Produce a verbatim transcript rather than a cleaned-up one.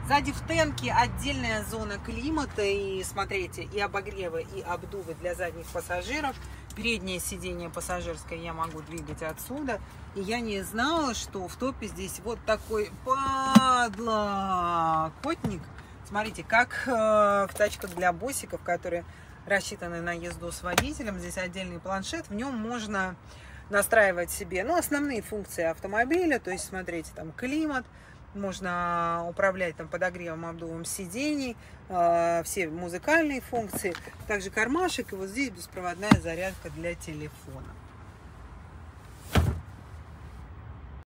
Сзади в тенке отдельная зона климата, и смотрите, и обогревы, и обдувы для задних пассажиров. Переднее сиденье пассажирское я могу двигать отсюда. И я не знала, что в топе здесь вот такой подлокотник. Смотрите, как э, в тачках для боссиков, которые рассчитаны на езду с водителем. Здесь отдельный планшет, в нем можно настраивать себе, ну, основные функции автомобиля. То есть, смотрите, там климат. Можно управлять там подогревом, обдувом сидений, э, все музыкальные функции. Также кармашек, и вот здесь беспроводная зарядка для телефона.